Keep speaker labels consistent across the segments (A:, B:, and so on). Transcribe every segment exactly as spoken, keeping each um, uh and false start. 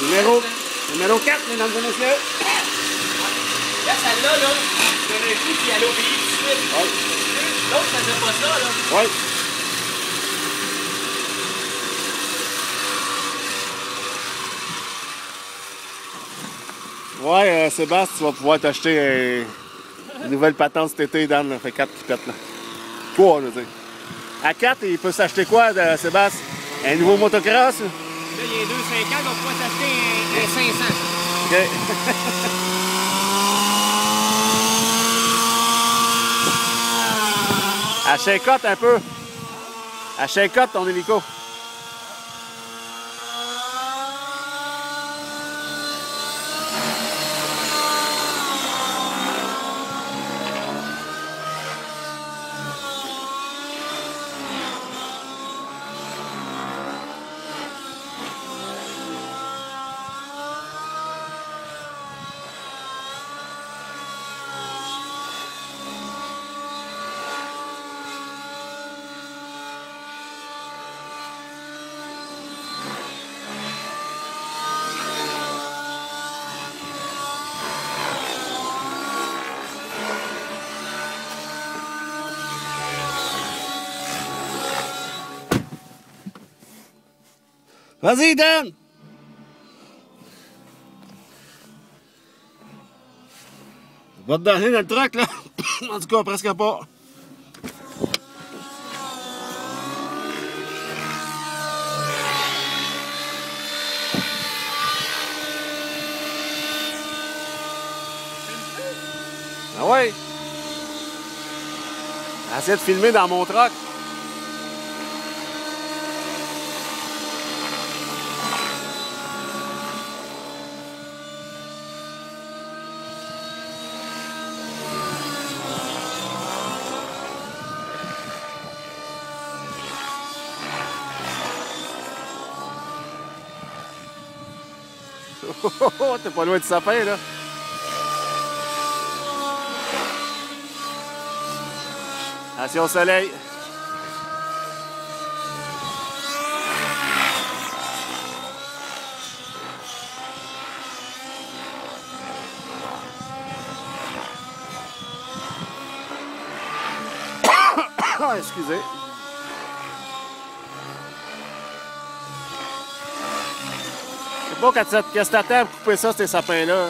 A: Numéro, numéro quatre, mesdames et messieurs.
B: Là, celle-là, là, je donne un coup puis elle obéit tout de suite.
A: Oui.
B: L'autre faisait pas ça, là.
A: Oui. Ouais, euh, Sébastien, tu vas pouvoir t'acheter euh, une nouvelle patente cet été, Dan. Ça fait quatre qui pètent, là. Trois, je veux dire. À quatre, il peut s'acheter quoi, de Sébastien? Un nouveau motocross?
B: Là, il y a deux cinq ans, on va pouvoir s'acheter un, un cinq cents.
A: OK. À shake-out un peu. À shake-out ton hélico. Vas-y, Dan! Va te donner dans le truck, là. En tout cas, presque pas. Ah ouais? Essaye de filmer dans mon truck. Oh, t'es pas loin du sapin, là. Attention au soleil. Ah, excusez. C'est pas quand tu qu'est-ce que t'attends pour couper ça, ces sapins-là.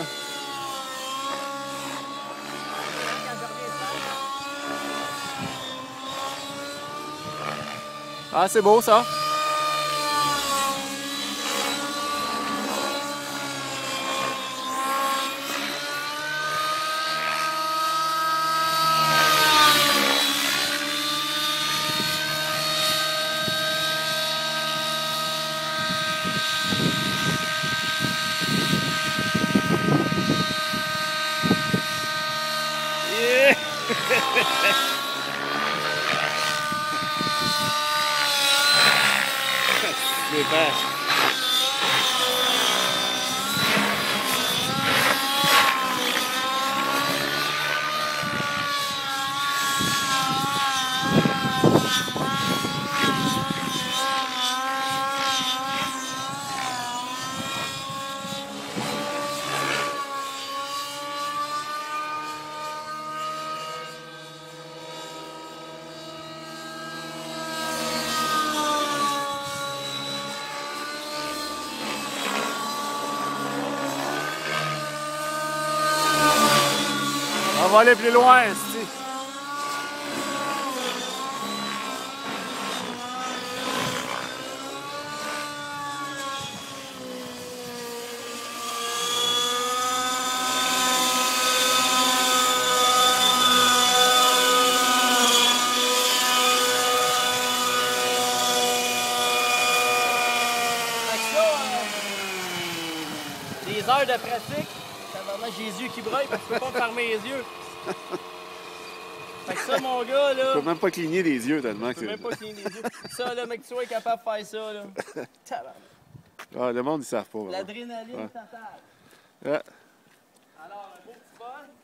A: Ah, c'est beau, ça. Yeah. C'est vache. On va aller plus loin, c'est.
B: Des heures de pratique, j'ai les yeux qui broient parce que je peux pas fermer les yeux. Fait que ça, mon gars, là.
A: Je peux même pas cligner les yeux tellement que
B: Je peux même pas cligner les yeux. Ça, là, mec, tu sois capable de faire ça, là. Tabarnak.
A: Ah, le monde, ils savent pas.
B: L'adrénaline
A: ouais.
B: totale.
A: Ouais.
B: Alors, un beau petit vol.